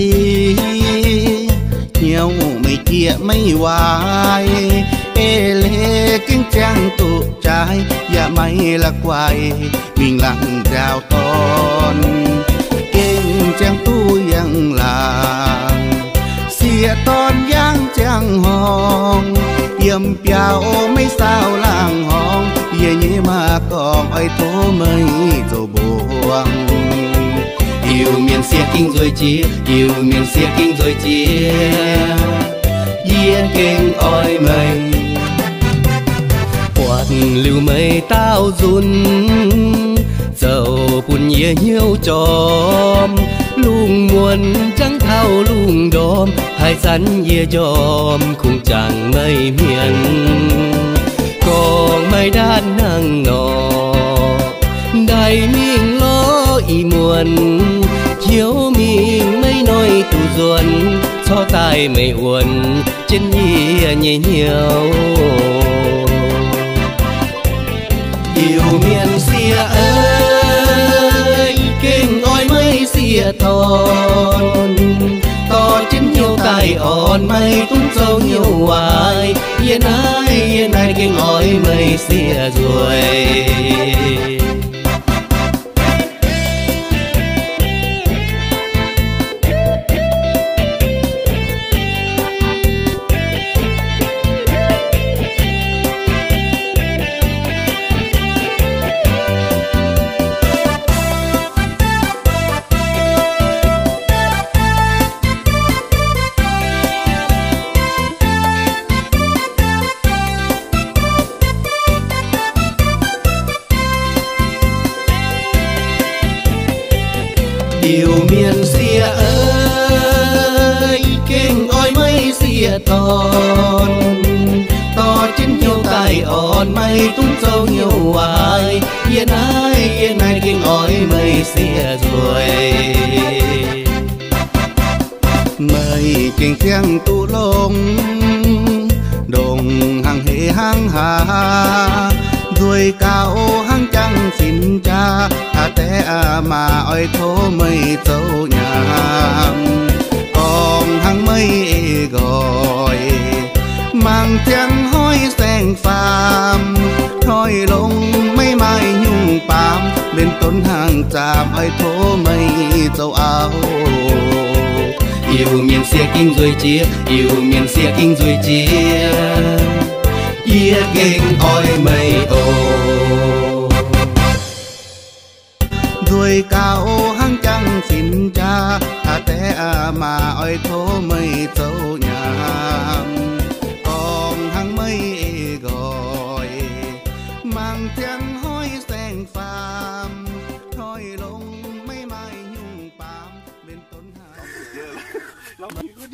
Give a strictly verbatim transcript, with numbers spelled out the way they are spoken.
nhiều mấy kia mấy hoài ê lê kinh trang tụ trái và mấy là quài mình lặng rào ton kinh trang tu yang làng xìa ton yang trang hong yếm piao mấy sao làng hong ye nhé mà còn ai thố mấy dầu buông yêu miền xia kinh rồi chia yêu miền xia kinh rồi chia yên kinh oi mình quạt lưu mây tao run dầu bùn nhẹ nhiều chòm lung muôn trắng thao lung đom hai sắn ye chòm khung chẳng mây miền còn mây đan nắng nọ đại mình lo y muôn thiếu mình mấy nói tu duẩn cho tai mây uốn trên nhẹ nhẹ nhiều yêu miền xia ơi kinh oi mấy xia thon to trên nhiều tai on mây tung sâu nhiều hoài yên ai yên ai kinh oi mấy xia rồi yêu miền xia ơi kinh oi mấy xia ton to trên nhiều tai on mây tung sâu nhiều hoài yên ai yên ai kinh oi mấy xia rồi mây kinh thiêng tu lông đồng hàng hệ hàng hà rồi cao hăng trăng xin cha à té à mà oi thố mây dấu nhàm còn hăng mây gọi mang tiếng hoi sen phàm thôi lông mây mai nhung pam bên tôn hàng chạm oi thố mây dấu áo yêu miền xia kinh rồi chia yêu miền xia kinh rồi chia ia kinh oi mây ô rồi cao hăng trăng xin cha à té à mà oi thố mây dấu nhàm